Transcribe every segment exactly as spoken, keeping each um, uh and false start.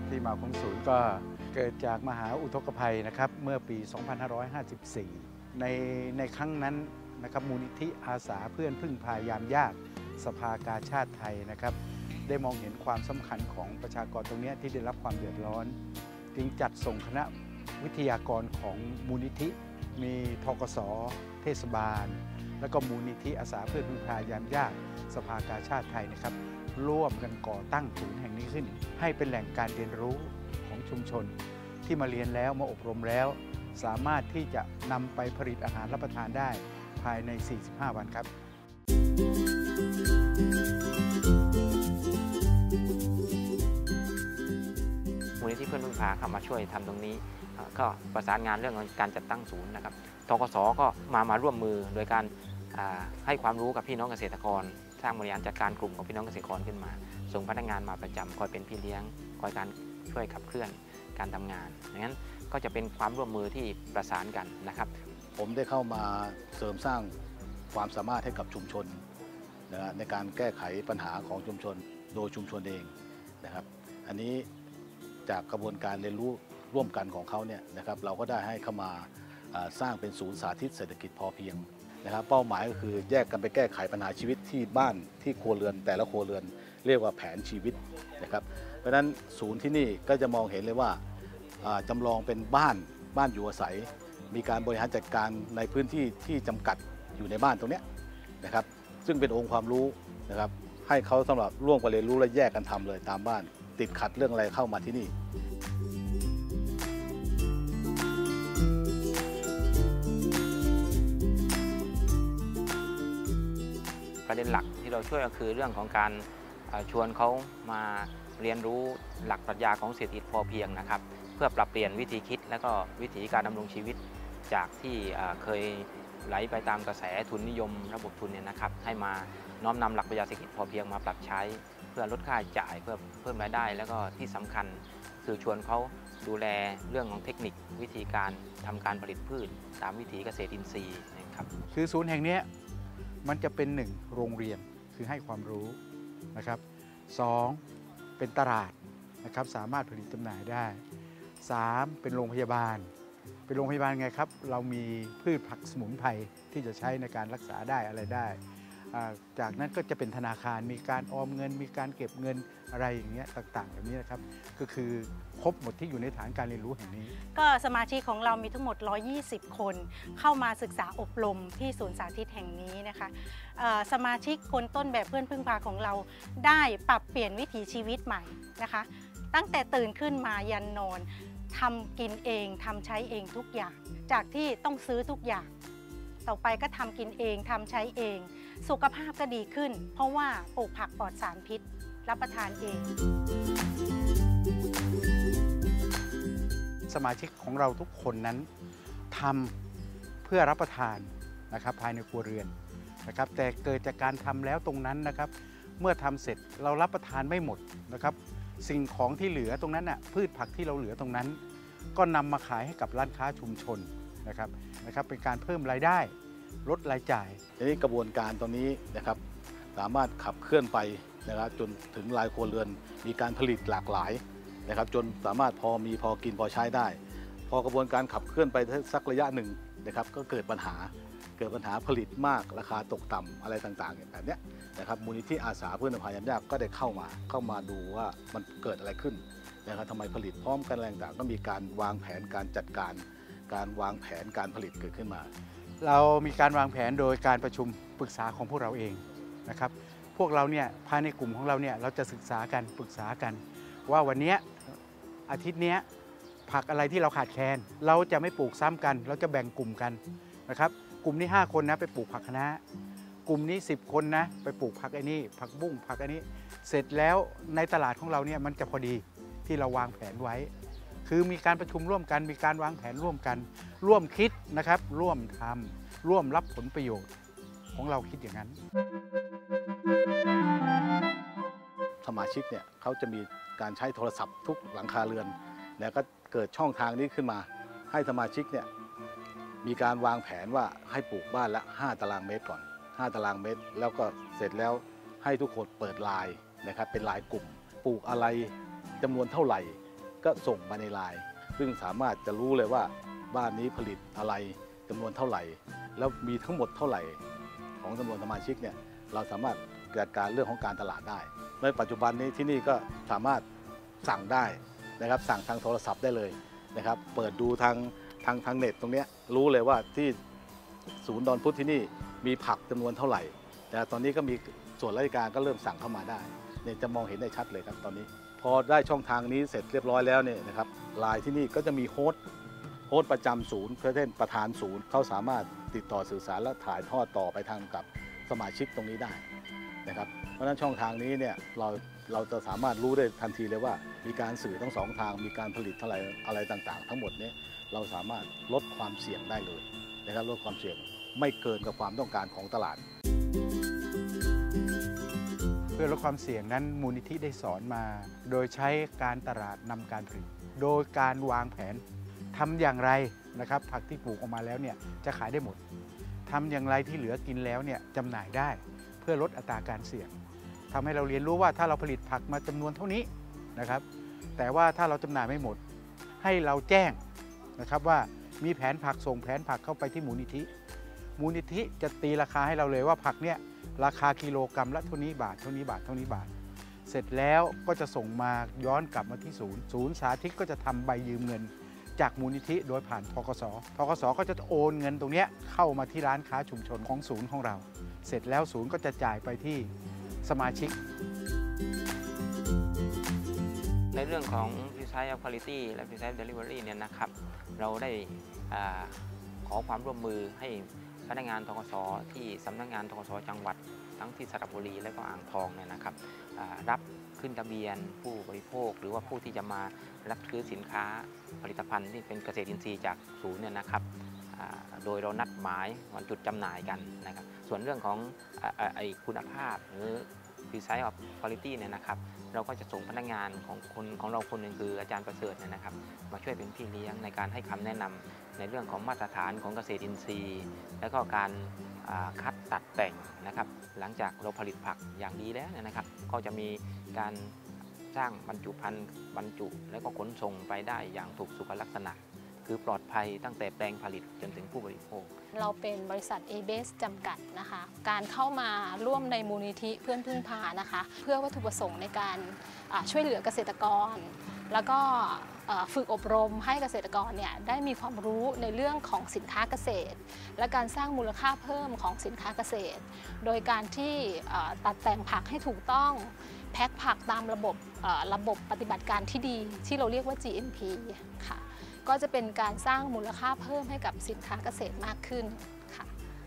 ที่มาของศูนย์ก็เกิดจากมหาอุทกภัยนะครับเมื่อปี สองพันห้าร้อยห้าสิบสี่ ในในครั้งนั้นนะครับมูลนิธิอาสาเพื่อนพึ่งพายามยากสภากาชาดไทยนะครับได้มองเห็นความสำคัญของประชากรตรงนี้ที่ได้รับความเดือดร้อนจึงจัดส่งคณะวิทยากรของมูลนิธิมีธกส.เทศบาลแล้วก็มูลนิธิอาสาเพื่อนพึ่งพายามยากสภากาชาดไทยนะครับร่วมกันก่อตั้งศูนย์แห่งนี้ขึ้นให้เป็นแหล่งการเรียนรู้ของชุมชนที่มาเรียนแล้วมาอบรมแล้วสามารถที่จะนำไปผลิตอาหารรับประทานได้ภายใน สี่สิบห้า วันครับมูลนิธิเพื่อนพึ่งพาเข้ามาช่วยทำตรงนี้ก็ประสานงานเรื่องการจัดตั้งศูนย์นะครับธกส.ก็มามาร่วมมือโดยการให้ความรู้กับพี่น้องเกษตรกรสร้างบริหารจัดการกลุ่มของพี่น้องเกษตรกรขึ้นมาส่งพนักงานมาประจำคอยเป็นพี่เลี้ยงคอยการช่วยขับเคลื่อนการทำงานดังนั้นก็จะเป็นความร่วมมือที่ประสานกันนะครับผมได้เข้ามาเสริมสร้างความสามารถให้กับชุมชนนะในการแก้ไขปัญหาของชุมชนโดยชุมชนเองนะครับอันนี้จากกระบวนการเรียนรู้ร่วมกันของเขาเนี่ยนะครับเราก็ได้ให้เข้ามาสร้างเป็นศูนย์สาธิตเศรษฐกิจพอเพียงนะครับเป้าหมายก็คือแยกกันไปแก้ไขปัญหาชีวิตที่บ้านที่ครัวเรือนแต่ละครัวเรือนเรียกว่าแผนชีวิตนะครับเพราะฉะนั้นศูนย์ที่นี่ก็จะมองเห็นเลยว่าจำลองเป็นบ้านบ้านอยู่อาศัยมีการบริหารจัดการในพื้นที่ที่จำกัดอยู่ในบ้านตรงนี้นะครับซึ่งเป็นองค์ความรู้นะครับให้เขาสำหรับร่วมกันเรียนรู้และแยกกันทำเลยตามบ้านติดขัดเรื่องอะไรเข้ามาที่นี่ประเด็นหลักที่เราช่วยก็คือเรื่องของการชวนเขามาเรียนรู้หลักปรัชญาของเศรษฐกิจพอเพียงนะครับเพื่อปรับเปลี่ยนวิธีคิดและก็วิธีการดำรงชีวิตจากที่เคยไหลไปตามกระแสทุนนิยมระบบทุนเนี่ยนะครับให้มาน้อมนำหลักปรัชญาเศรษฐกิจพอเพียงมาปรับใช้เพื่อลดค่าใช้จ่ายเพื่อเพิ่มรายได้แล้วก็ที่สำคัญคือชวนเขาดูแลเรื่องของเทคนิควิธีการทำการผลิตพืชตามวิถีเกษตรอินทรีย์นะครับคือศูนย์แห่งนี้มันจะเป็นหนึ่งโรงเรียนคือให้ความรู้นะครับสองเป็นตลาดนะครับสามารถผลิตจำหน่ายได้สามเป็นโรงพยาบาลเป็นโรงพยาบาลไงครับเรามีพืชผักสมุนไพรที่จะใช้ในการรักษาได้อะไรได้จากนั้นก็จะเป็นธนาคารมีการออมเงินมีการเก็บเงินอะไรอย่างเงี้ยต่างๆแบบนี้นะครับก็คือครบหมดที่อยู่ในฐานการเรียนรู้แห่งนี้ก็สมาชิกของเรามีทั้งหมดหนึ่งร้อยยี่สิบคนเข้ามาศึกษาอบรมที่ศูนย์สาธิตแห่งนี้นะคะสมาชิกคนต้นแบบเพื่อนพึ่งพาของเราได้ปรับเปลี่ยนวิถีชีวิตใหม่นะคะตั้งแต่ตื่นขึ้นมายันนอนทำกินเองทำใช้เองทุกอย่างจากที่ต้องซื้อทุกอย่างต่อไปก็ทำกินเองทำใช้เองสุขภาพก็ดีขึ้นเพราะว่าปลูกผักปลอดสารพิษรับประทานเองสมาชิกของเราทุกคนนั้นทำเพื่อรับประทานนะครับภายในครัวเรือนนะครับแต่เกิดจากการทำแล้วตรงนั้นนะครับเมื่อทำเสร็จเรารับประทานไม่หมดนะครับสิ่งของที่เหลือตรงนั้นน่ะพืชผักที่เราเหลือตรงนั้นก็นำมาขายให้กับร้านค้าชุมชนนะครับนะครับเป็นการเพิ่มรายได้ลดรายจ่ายทีนี้กระบวนการตรงนี้นะครับสามารถขับเคลื่อนไปนะครับจนถึงรายครัวเรือนมีการผลิตหลากหลายนะครับจนสามารถพอมีพอกินพอใช้ได้พอกระบวนการขับเคลื่อนไปสักระยะหนึ่งนะครับก็เกิดปัญหาเกิดปัญหาผลิตมากราคาตกต่ำอะไรต่างๆแบบนี้นะครับมูลนิธิอาสาเพื่อนพึ่งพายามยากก็ได้เข้ามาเข้ามาดูว่ามันเกิดอะไรขึ้นนะครับทำไมผลิตพร้อมกันอะไรต่างๆก็มีการวางแผนการจัดการการวางแผนการผลิตเกิดขึ้นมาเรามีการวางแผนโดยการประชุมปรึกษาของพวกเราเองนะครับพวกเราเนี่ยภายในกลุ่มของเราเนี่ยเราจะศึกษากันปรึกษากันว่าวันนี้อาทิตย์นี้ผักอะไรที่เราขาดแคลนเราจะไม่ปลูกซ้ำกันเราจะแบ่งกลุ่มกันนะครับกลุ่มนี้ห้าคนนะไปปลูกผักคะน้ากลุ่มนี้สิบคนนะไปปลูกผักไอ้นี่ผักบุ้งผักอันนี้เสร็จแล้วในตลาดของเราเนี่ยมันจะพอดีที่เราวางแผนไว้คือมีการประชุมร่วมกันมีการวางแผนร่วมกันร่วมคิดนะครับร่วมทำร่วมรับผลประโยชน์ของเราคิดอย่างนั้นสมาชิกเนี่ยเขาจะมีการใช้โทรศัพท์ทุกหลังคาเรือนแล้วก็เกิดช่องทางนี้ขึ้นมาให้สมาชิกเนี่ยมีการวางแผนว่าให้ปลูกบ้านละห้าตารางเมตรก่อนห้าตารางเมตรแล้วก็เสร็จแล้วให้ทุกคนเปิดไลน์นะครับเป็นไลน์กลุ่มปลูกอะไรจำนวนเท่าไหร่ก็ส่งมาในไลน์ซึ่งสามารถจะรู้เลยว่าบ้านนี้ผลิตอะไรจำนวนเท่าไหร่แล้วมีทั้งหมดเท่าไหร่ของจำนวนสมาชิกเนี่ยเราสามารถจัดการเรื่องของการตลาดได้ในปัจจุบันนี้ที่นี่ก็สามารถสั่งได้นะครับสั่งทางโทรศัพท์ได้เลยนะครับเปิดดูทางทางทางเน็ตตรงนี้รู้เลยว่าที่ศูนย์ดอนพุธที่นี่มีผักจำนวนเท่าไหร่แต่ตอนนี้ก็มีส่วนราชการก็เริ่มสั่งเข้ามาได้เนี่ยจะมองเห็นได้ชัดเลยครับตอนนี้พอได้ช่องทางนี้เสร็จเรียบร้อยแล้วเนี่ยนะครับไลน์ที่นี่ก็จะมีโฮสต์โฮสต์ประจำศูนย์เพื่อเช่นประธานศูนย์เขาสามารถติดต่อสื่อสารและถ่ายทอดต่อไปทางกับสมาชิกตรงนี้ได้นะครับเพราะฉะนั้นช่องทางนี้เนี่ยเราเราจะสามารถรู้ได้ทันทีเลยว่ามีการสื่อทั้งสองทางมีการผลิตอะไรอะไรต่างๆทั้งหมดนี้เราสามารถลดความเสี่ยงได้เลยนะครับลดความเสี่ยงไม่เกินกับความต้องการของตลาดเพื่อลดความเสี่ยงนั้นมูลนิธิได้สอนมา โดยใช้การตลาดนำการผลิตโดยการวางแผนทำอย่างไรนะครับผักที่ปลูกออกมาแล้วเนี่ยจะขายได้หมดทำอย่างไรที่เหลือกินแล้วเนี่ยจำหน่ายได้เพื่อลดอัตราการเสี่ยงทำให้เราเรียนรู้ว่าถ้าเราผลิตผักมาจำนวนเท่านี้นะครับแต่ว่าถ้าเราจำหน่ายไม่หมดให้เราแจ้งนะครับว่ามีแผนผักส่งแผนผักเข้าไปที่มูลนิธิมูลนิธิจะตีราคาให้เราเลยว่าผักเนี่ยราคากิโลกรัมละเท่านี้บาทเท่านี้บาทเท่านี้บาทเสร็จแล้วก็จะส่งมาย้อนกลับมาที่ศูนย์ศูนย์สาธิตก็จะทำใบยืมเงินจากมูลนิธิโดยผ่านธกสธกสก็จะโอนเงินตรงนี้เข้ามาที่ร้านค้าชุมชนของศูนย์ของเราเสร็จแล้วศูนย์ก็จะจ่ายไปที่สมาชิกในเรื่องของ Precise Quality และ Precise Delivery เนี่ยนะครับเราได้ขอความร่วมมือให้พนักงานธกสที่สำนักงานธกสจังหวัดทั้งที่สระบุรีและก็อ่างทองเนี่ยนะครับรับขึ้นทะเบียนผู้บริโภคหรือว่าผู้ที่จะมารับซื้อสินค้าผลิตภัณฑ์ที่เป็นเกษตรอินทรีย์จากศูนย์เนี่ยนะครับโดยเรานัดหมายวันจุดจำหน่ายกันนะครับส่วนเรื่องของไอคุณภาพหรือ Precise Quality เนี่ยนะครับเราก็จะส่งพนักงานของคนของเราคนหนึ่งคืออาจารย์ประเสริฐเนี่ยนะครับมาช่วยเป็นพี่เลี้ยงในการให้คำแนะนำในเรื่องของมาตรฐานของเกษตรอินทรีย์และก็การคัดตัดแต่งนะครับหลังจากเราผลิตผักอย่างดีแล้วเนี่ยนะครับก็จะมีการสร้างบรรจุภัณฑ์บรรจุและก็ขนส่งไปได้อย่างถูกสุขลักษณะคือปลอดภัยตั้งแต่แปลงผลิตจนถึงผู้บริโภคเราเป็นบริษัท เอ เบส จำกัดนะคะการเข้ามาร่วมในมูลนิธิเพื่อนพึ่งพานะคะเพื่อวัตถุประสงค์ในการช่วยเหลือเกษตรกรแล้วก็ฝึกอบรมให้เกษตรกรเนี่ยได้มีความรู้ในเรื่องของสินค้าเกษตรและการสร้างมูลค่าเพิ่มของสินค้าเกษตรโดยการที่ตัดแต่งผักให้ถูกต้องแพ็คผักตามระบบระบบปฏิบัติการที่ดีที่เราเรียกว่า จี เอ็ม พี ค่ะก็จะเป็นการสร้างมูลค่าเพิ่มให้กับสินค้าเกษตรมากขึ้นค่ะ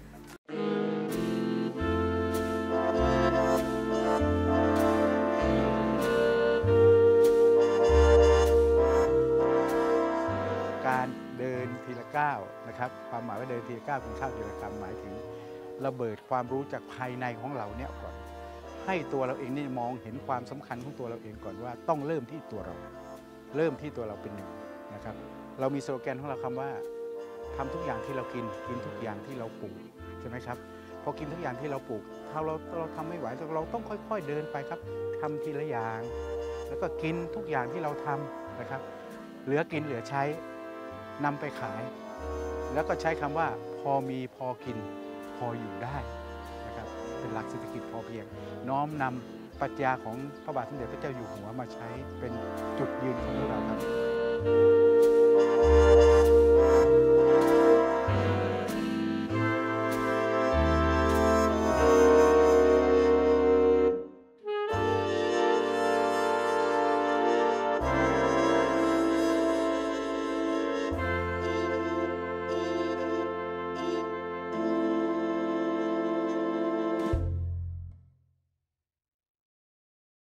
การเดินทีละก้าวนะครับความหมายว่าเดินทีละก้าวคุณข้าวทีละคำหมายถึงระเบิดความรู้จากภายในของเราเนี่ยก่อนให้ตัวเราเองนี่มองเห็นความสำคัญของตัวเราเองก่อนว่าต้องเริ่มที่ตัวเราเริ่มที่ตัวเราเป็นหนึ่งนะครับเรามีสโลแกนของเราคำว่าทำทุกอย่างที่เรากินกินทุกอย่างที่เราปลูกใช่ไหมครับพอกินทุกอย่างที่เราปลูกถ้าเราเราทำไม่ไหวเราต้องค่อยๆเดินไปครับทำทีละอย่างแล้วก็กินทุกอย่างที่เราทำนะครับเหลือกินเหลือใช้นำไปขายแล้วก็ใช้คำว่าพอมีพอกินพออยู่ได้นะครับเป็นหลักเศรษฐกิจพอเพียงน้อมนำปรัชญาของพระบาทสมเด็จพระเจ้าอยู่หัวมาใช้เป็นจุดยืนของพวกเราครับ